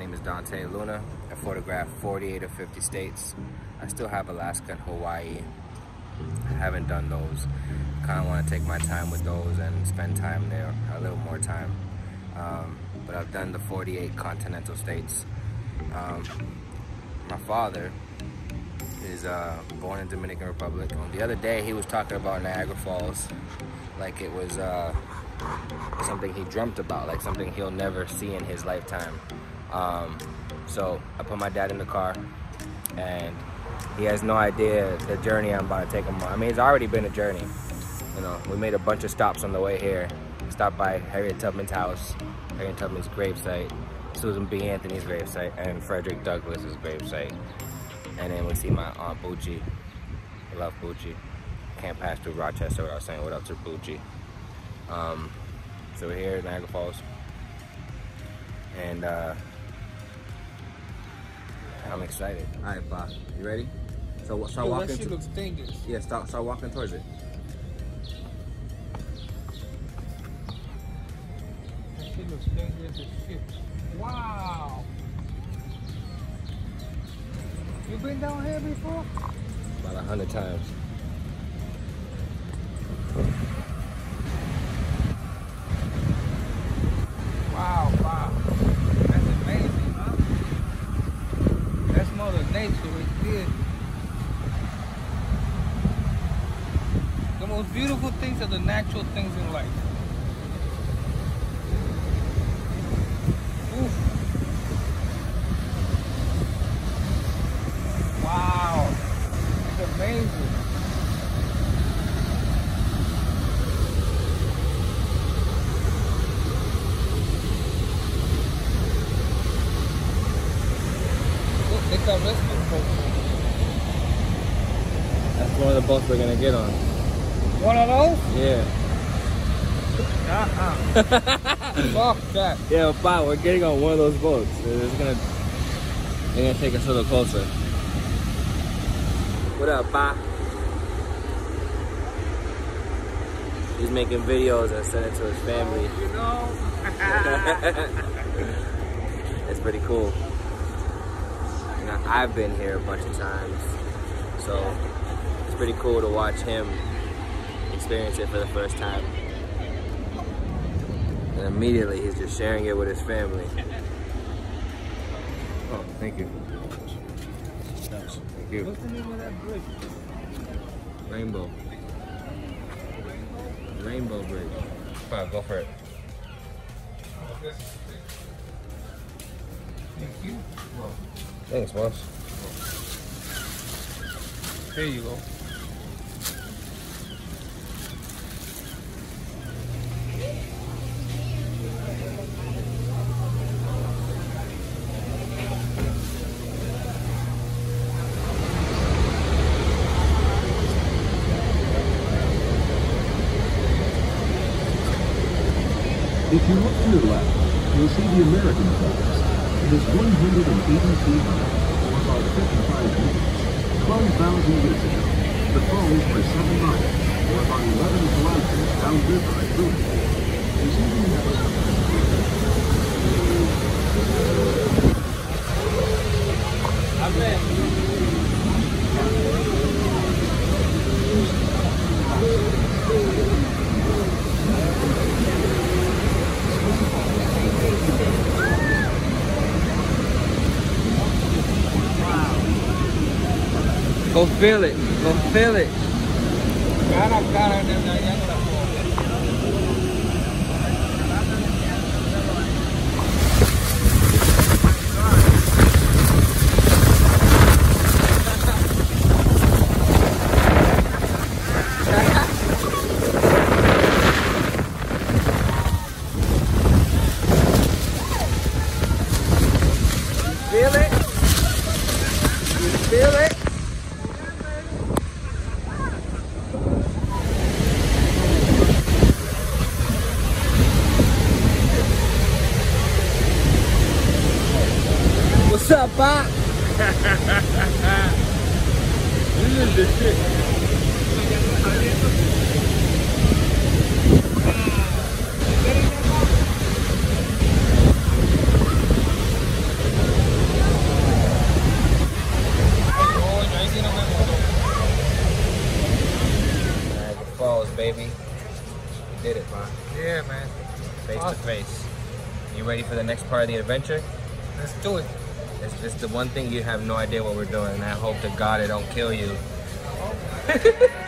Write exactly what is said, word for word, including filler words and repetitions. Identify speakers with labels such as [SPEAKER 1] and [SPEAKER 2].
[SPEAKER 1] name is Dante Luna. I photographed forty-eight of fifty states. I still have Alaska and Hawaii. I haven't done those. I kind of want to take my time with those and spend time there, a little more time. Um, but I've done the forty-eight continental states. Um, my father is uh, born in Dominican Republic. The other day he was talking about Niagara Falls like it was uh, something he dreamt about, like something he'll never see in his lifetime. Um, so I put my dad in the car, and he has no idea the journey I'm about to take him on. I mean, it's already been a journey. You know, we made a bunch of stops on the way here. Stopped by Harriet Tubman's house, Harriet Tubman's gravesite, Susan B. Anthony's gravesite, and Frederick Douglass's gravesite. And then we see my Aunt Bucci. I love Bucci. Can't pass through Rochester without saying what up to Bucci. Um, so we're here at Niagara Falls. And uh, I'm excited. All right, Pa, you ready? So start
[SPEAKER 2] Yo,
[SPEAKER 1] walking.
[SPEAKER 2] that shit looks dangerous.
[SPEAKER 1] Yeah, start, start walking towards it.
[SPEAKER 2] That shit looks dangerous as shit. Wow. You been down here before?
[SPEAKER 1] About a hundred times.
[SPEAKER 2] Wow, wow. That's amazing, huh? That's Mother Nature right there. The most beautiful things are the natural things in life. Oof. Wow. It's amazing.
[SPEAKER 1] That's one of the boats we're gonna get on.
[SPEAKER 2] One of those?
[SPEAKER 1] Yeah.
[SPEAKER 2] Uh-uh. Fuck that.
[SPEAKER 1] Yeah, Pa, we're getting on one of those boats. It's gonna, they're gonna take us a little closer. What up, Pa? He's making videos and sending to his family.
[SPEAKER 2] You know?
[SPEAKER 1] It's pretty cool. You know, I've been here a bunch of times, so it's pretty cool to watch him experience it for the first time. And immediately he's just sharing it with his family. Oh, thank you. Thank you.
[SPEAKER 2] What's the name of that bridge?
[SPEAKER 1] Rainbow. Rainbow Bridge. Fine, go for it.
[SPEAKER 2] Thank you.
[SPEAKER 1] Thanks, boss.
[SPEAKER 2] There you go.
[SPEAKER 3] If you look to the left, you'll see the American flag. It is one hundred eighty feet high, or about fifty-five meters. twelve thousand years ago, the falls were seven miles, or about eleven kilometers downriver at Boone. You see the
[SPEAKER 2] I bet.
[SPEAKER 1] Go feel it. Go feel it.
[SPEAKER 2] Cara, cara de Niagara Falls.
[SPEAKER 1] Feel it? You feel it? What's up, Pop?
[SPEAKER 2] This is the shit.
[SPEAKER 1] for the next part of the adventure?
[SPEAKER 2] Let's do it.
[SPEAKER 1] It's just the one thing you have no idea what we're doing, and I hope to God it don't kill you.